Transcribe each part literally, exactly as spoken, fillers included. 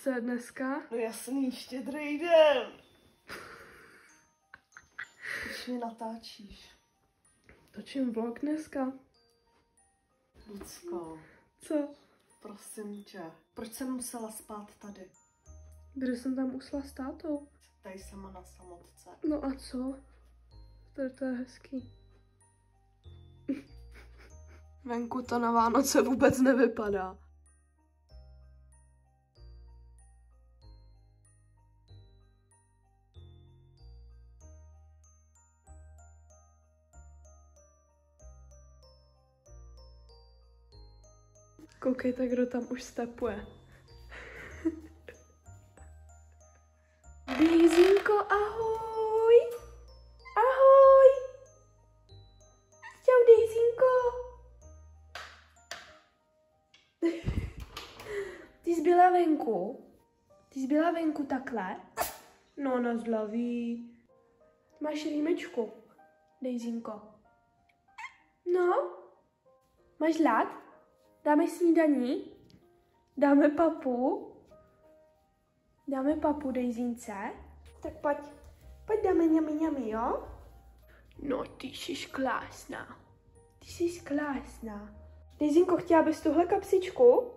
co je dneska? No jasný, štědrý den. Už mi natáčíš. Točím vlog dneska. Lucko. Co? Prosím tě. Proč jsem musela spát tady? Kde jsem tam usla s tátou? Tady sama na samotce. No a co? To, to je hezký. Venku to na Vánoce vůbec nevypadá. Koukejte, kdo tam už stepuje. Dejzinko, ahoj! Ahoj! Čau, Dejzinko! Ty jsi byla venku? Ty jsi byla venku takhle? No, na zdraví. Máš rýmečku, Dejzinko. No? Máš hlad? Dáme snídaní? Dáme papu? Dáme papu, Dejzince? Tak pojď. Pojď dáme ňami ňami, jo? No, ty jsi krásná. Ty jsi krásná. Dejzinko, chtěla bys tuhle kapsičku?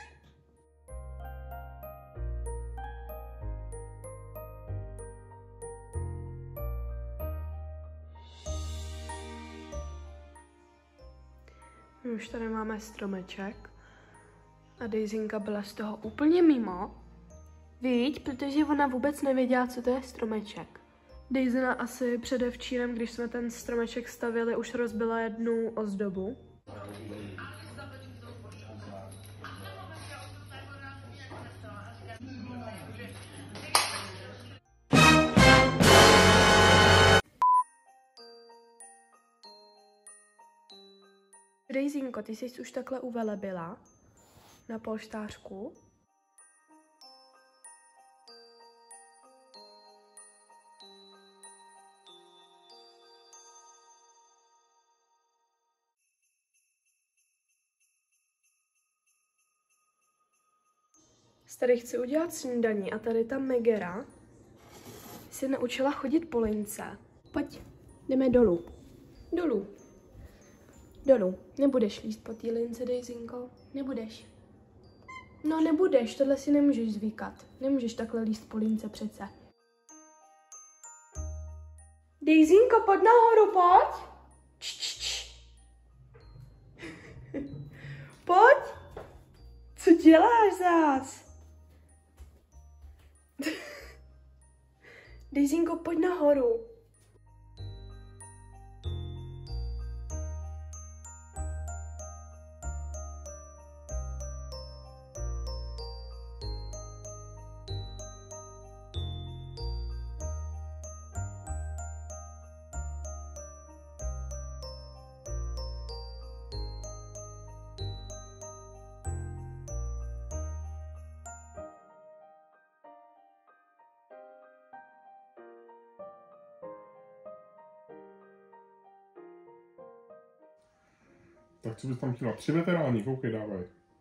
My už tady máme stromeček a Dejzinka byla z toho úplně mimo. Víď, protože ona vůbec nevěděla, co to je stromeček. Dejzina asi předevčírem, když jsme ten stromeček stavili, už rozbila jednu ozdobu. Dejzinko, ty jsi už takhle uvelebila na polštářku. Tady chci udělat snídaní a tady ta Megera si naučila chodit po lince. Pojď, jdeme dolů. Dolů. Dolů. Nebudeš líst po té lince, Dejzinko? Nebudeš. No nebudeš, tohle si nemůžeš zvykat. Nemůžeš takhle líst po lince přece. Dejzinko, pojď nahoru, pojď. Č, č, č. Pojď. Co děláš zás? Dejzinko, pojď nahoru. Tak co bys tam chtěla? Tři veteráni, koukej, dávaj.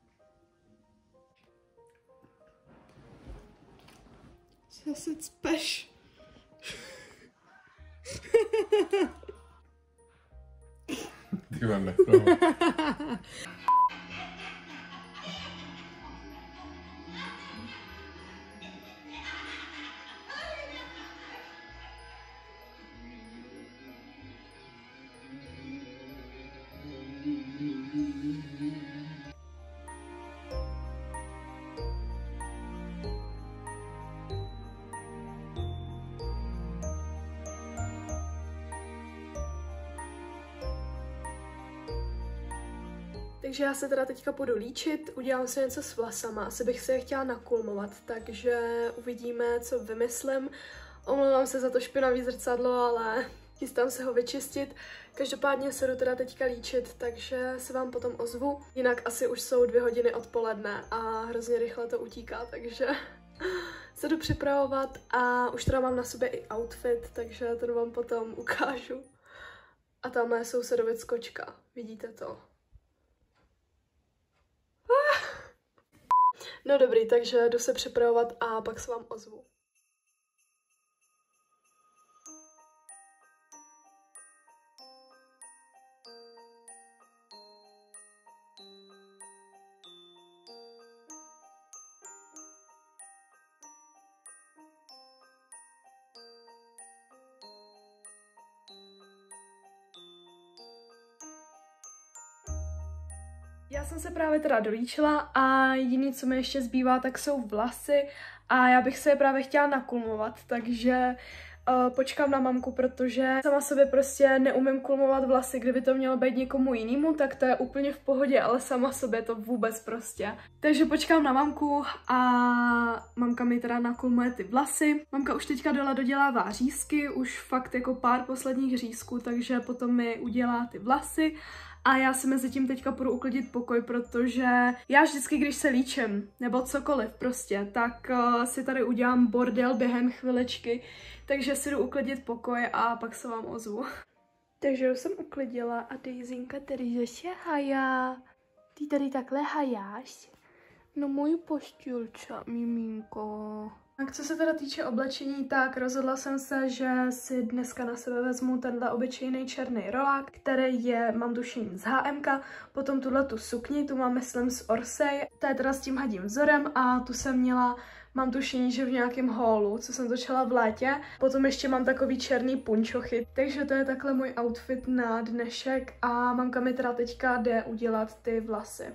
Zase cpeš. Ty vám nechtěla. Takže já se teda teďka půjdu líčit, udělám si něco s vlasama, asi bych se je chtěla nakulmovat, takže uvidíme, co vymyslím. Omlouvám se za to špinavý zrcadlo, ale chystám se ho vyčistit. Každopádně se jdu teda teďka líčit, takže se vám potom ozvu. Jinak asi už jsou dvě hodiny odpoledne a hrozně rychle to utíká, takže se jdu připravovat a už teda mám na sobě i outfit, takže ten vám potom ukážu. A tamhle je sousedovic kočka, vidíte to? No dobrý, takže jdu se připravovat a pak se vám ozvu. Já jsem se právě teda dolíčila a jediné, co mi ještě zbývá, tak jsou vlasy a já bych se je právě chtěla nakulmovat, takže uh, počkám na mamku, protože sama sobě prostě neumím kulmovat vlasy. Kdyby to mělo být někomu jinému, tak to je úplně v pohodě, ale sama sobě to vůbec prostě. Takže počkám na mamku a mamka mi teda nakulmuje ty vlasy. Mamka už teďka dole dodělává řízky, už fakt jako pár posledních řízků, takže potom mi udělá ty vlasy. A já si mezi tím teďka půjdu uklidit pokoj, protože já vždycky, když se líčím, nebo cokoliv prostě, tak uh, si tady udělám bordel během chviličky, takže si jdu uklidit pokoj a pak se vám ozvu. Takže už jsem uklidila a Daisinka tady zase hajá. Ty tady takhle hajáš? No můj postýlča, miminko. A co se teda týče oblečení, tak rozhodla jsem se, že si dneska na sebe vezmu tenhle obyčejný černý rolák, který je, mám tušení z há emka, potom tuhle tu sukni, tu mám myslím z Orsay, ta je teda s tím hadím vzorem a tu jsem měla, mám tušení, že v nějakém haulu, co jsem točila v létě. Potom ještě mám takový černý punčochy, takže to je takhle můj outfit na dnešek a mamka mi teda teďka jde udělat ty vlasy.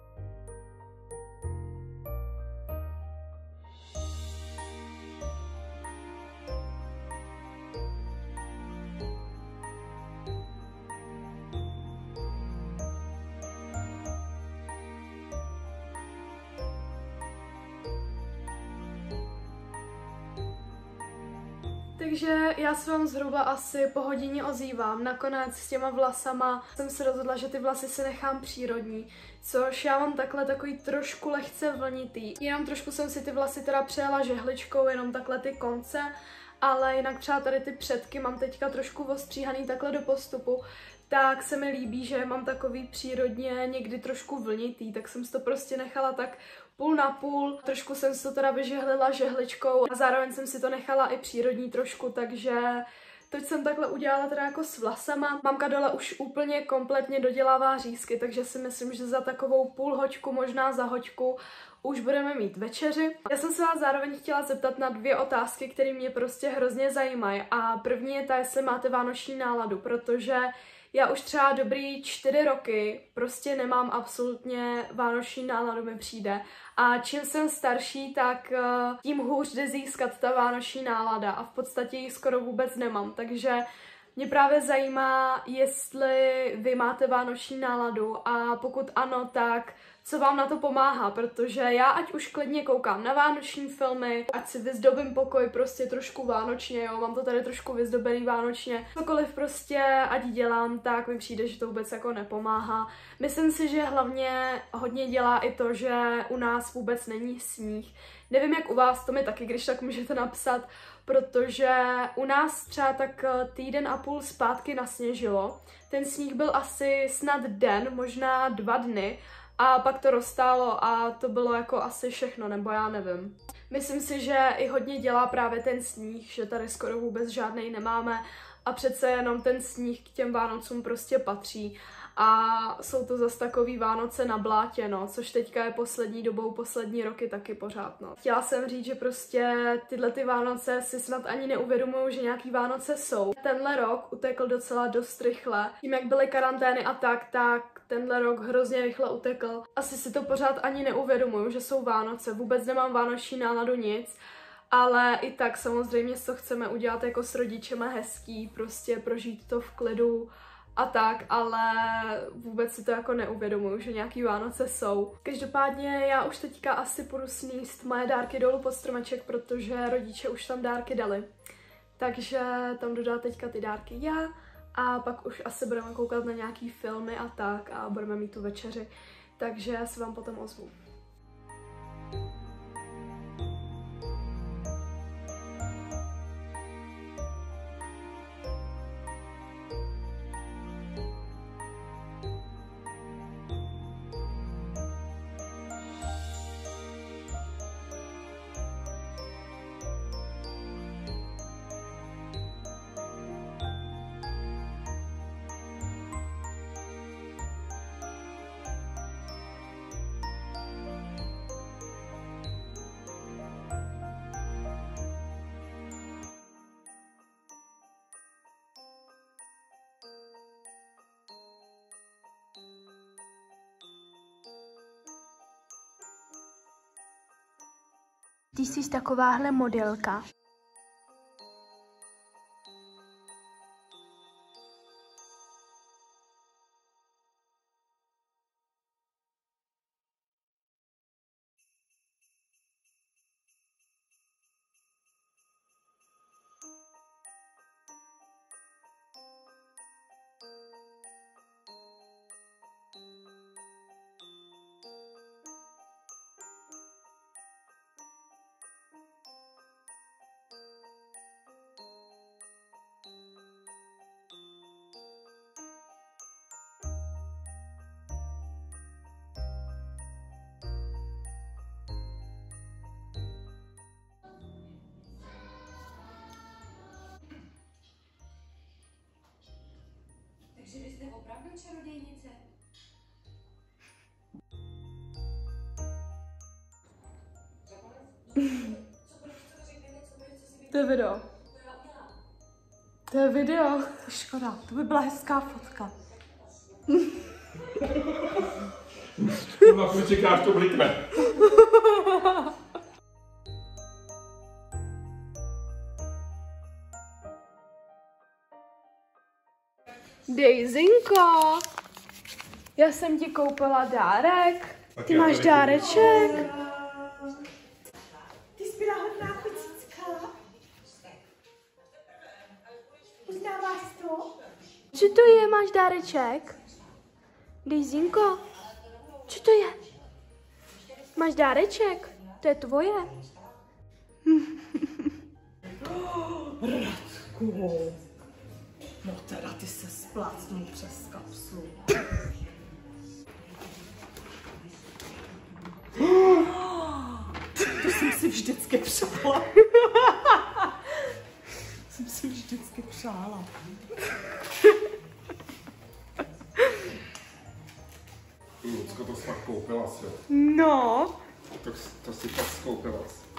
Takže já se vám zhruba asi po hodině ozývám. Nakonec s těma vlasama jsem se rozhodla, že ty vlasy si nechám přírodní, což já mám takhle takový trošku lehce vlnitý. Jenom trošku jsem si ty vlasy teda přejela žehličkou, jenom takhle ty konce, ale jinak třeba tady ty předky mám teďka trošku ostříhaný takhle do postupu, tak se mi líbí, že mám takový přírodně někdy trošku vlnitý, tak jsem si to prostě nechala tak půl na půl. Trošku jsem si to teda vyžehlila žehličkou a zároveň jsem si to nechala i přírodní trošku, takže teď jsem takhle udělala teda jako s vlasama. Mamka dole už úplně kompletně dodělává řízky, takže si myslím, že za takovou půl hoďku, možná za hoďku, už budeme mít večeři. Já jsem se vás zároveň chtěla zeptat na dvě otázky, které mě prostě hrozně zajímají. A první je ta, jestli máte vánoční náladu, protože já už třeba dobrý čtyři roky prostě nemám absolutně vánoční náladu, mi přijde. A čím jsem starší, tak uh, tím hůř jde získat ta vánoční nálada a v podstatě ji skoro vůbec nemám. Takže mě právě zajímá, jestli vy máte vánoční náladu a pokud ano, tak co vám na to pomáhá, protože já ať už klidně koukám na vánoční filmy, ať si vyzdobím pokoj prostě trošku vánočně, jo, mám to tady trošku vyzdobený vánočně, cokoliv prostě ať dělám, tak mi přijde, že to vůbec jako nepomáhá. Myslím si, že hlavně hodně dělá i to, že u nás vůbec není sníh. Nevím jak u vás, to mi taky, když tak můžete napsat, protože u nás třeba tak týden a půl zpátky nasněžilo. Ten sníh byl asi snad den, možná dva dny, a pak to roztálo a to bylo jako asi všechno, nebo já nevím. Myslím si, že i hodně dělá právě ten sníh, že tady skoro vůbec žádnej nemáme a přece jenom ten sníh k těm Vánocům prostě patří. A jsou to zase takový Vánoce na blátě, no, což teďka je poslední dobou, poslední roky taky pořád, no. Chtěla jsem říct, že prostě tyhle ty Vánoce si snad ani neuvědomují, že nějaký Vánoce jsou. Tenhle rok utekl docela dost rychle. Tím, jak byly karantény a tak, tak tenhle rok hrozně rychle utekl. Asi si to pořád ani neuvědomuju, že jsou Vánoce. Vůbec nemám vánoční náladu nic. Ale i tak samozřejmě co chceme udělat jako s rodičema hezký, prostě prožít to v klidu a tak, ale vůbec si to jako neuvědomuju, že nějaký Vánoce jsou. Každopádně já už teďka asi půjdu sníst moje dárky dolů pod stromeček, protože rodiče už tam dárky dali. Takže tam dodá teďka ty dárky já a pak už asi budeme koukat na nějaký filmy a tak a budeme mít tu večeři. Takže já se vám potom ozvu. Ty jsi takováhle modelka. Takže vy jste opravdu čarodějnice? To je video. To je video. Škoda, to by byla hezká fotka. Na co čekáš, to blitve. Dejzinko, já jsem ti koupila dárek. Ty máš dáreček. Ty jsi byla hodná kocícka. Uznáváš to? Co to je, máš dáreček? Dejzinko, co to je? Máš dáreček? To je tvoje. Radku. No teda ty se splácnul přes kapsu. To jsem si vždycky přála. jsem si vždycky přála. Lucko, to jsi fakt koupila si. No. To, to si fakt skoupila.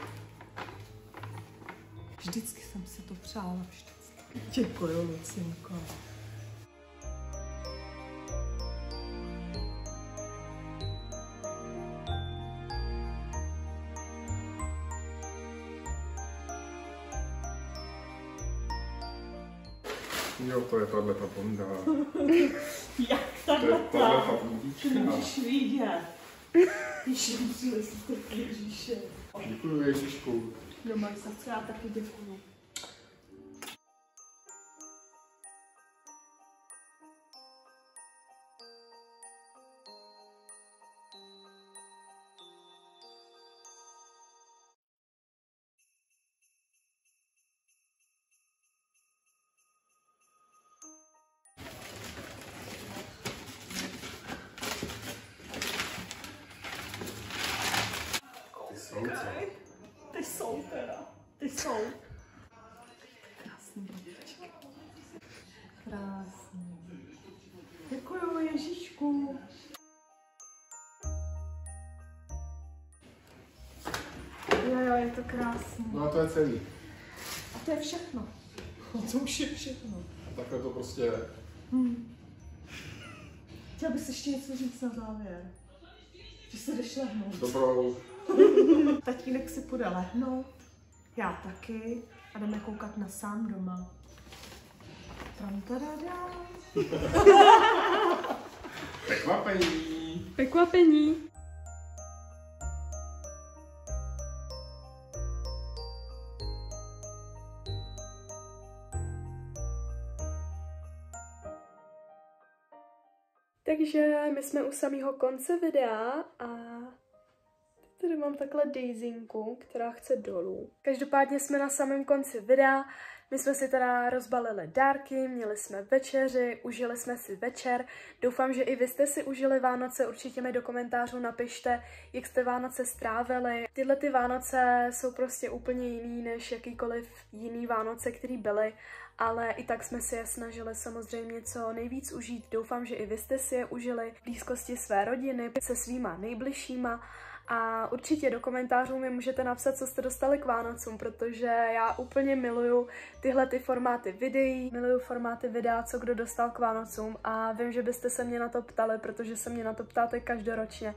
Vždycky jsem si to přála, vždycky. Děkuju, Lucinko. Jo, to je tahleta bonda. Jak To je tahleta? tahleta bondička. Ty můžeš vidět. Ježiši, jsi to Ježíše. Děkuju, Ježíšku. No máš za co, já taky děkuju. Ty jsou teda, ty jsou. Krásný babičky. Krásný. Děkuju, Ježíšku. Jo, jo, je to krásný. No a to je celý. A to je všechno. A to už je všechno. A takhle to prostě je. Hmm. Chtěl bys ještě něco říct na závěr? Že se jdeš lehnout. Dobrou. Tatínek si půjde lehnout, já taky a jdeme koukat na Sám doma. Tam tadadá. Překvapení. Překvapení. Takže my jsme u samého konce videa a tady mám takhle Dejzinku, která chce dolů. Každopádně jsme na samém konci videa, my jsme si teda rozbalili dárky, měli jsme večeři, užili jsme si večer. Doufám, že i vy jste si užili Vánoce, určitě mi do komentářů napište, jak jste Vánoce strávili. Tyhle ty Vánoce jsou prostě úplně jiný než jakýkoliv jiný Vánoce, který byly, ale i tak jsme si je snažili samozřejmě co nejvíc užít. Doufám, že i vy jste si je užili v blízkosti své rodiny, se svýma nejbližšíma. A určitě do komentářů mi můžete napsat, co jste dostali k Vánocům, protože já úplně miluju tyhle ty formáty videí, miluju formáty videa, co kdo dostal k Vánocům a vím, že byste se mě na to ptali, protože se mě na to ptáte každoročně.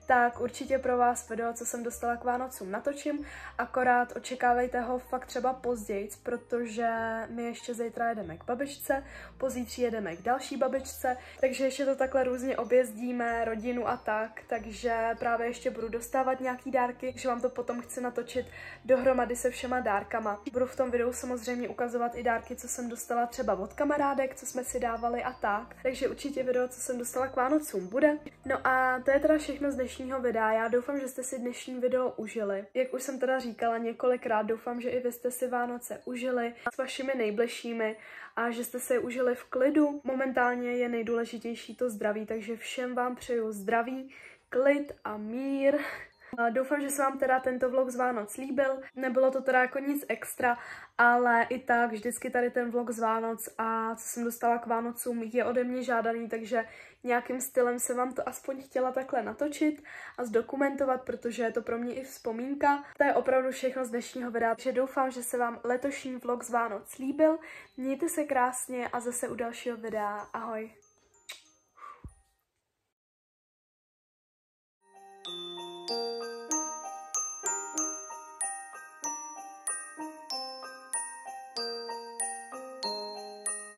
tak určitě pro vás video, co jsem dostala k Vánocům, natočím, akorát očekávejte ho fakt třeba později, protože my ještě zítra jedeme k babičce, pozítří jedeme k další babičce, takže ještě to takhle různě objezdíme, rodinu a tak, takže právě ještě budu dostávat nějaký dárky, takže vám to potom chci natočit dohromady se všema dárkama. Budu v tom videu samozřejmě ukazovat i dárky, co jsem dostala třeba od kamarádek, co jsme si dávali a tak, takže určitě video, co jsem dostala k Vánocům, bude. No a to je teda všechno z dnešního videa. Já doufám, že jste si dnešní video užili. Jak už jsem teda říkala několikrát, doufám, že i vy jste si Vánoce užili s vašimi nejbližšími a že jste si je užili v klidu. Momentálně je nejdůležitější to zdraví, takže všem vám přeju zdraví, klid a mír. Doufám, že se vám teda tento vlog z Vánoc líbil. Nebylo to teda jako nic extra, ale i tak vždycky tady ten vlog z Vánoc a co jsem dostala k Vánocům je ode mě žádaný, takže nějakým stylem jsem vám to aspoň chtěla takhle natočit a zdokumentovat, protože je to pro mě i vzpomínka. To je opravdu všechno z dnešního videa, takže doufám, že se vám letošní vlog z Vánoc líbil. Mějte se krásně a zase u dalšího videa. Ahoj!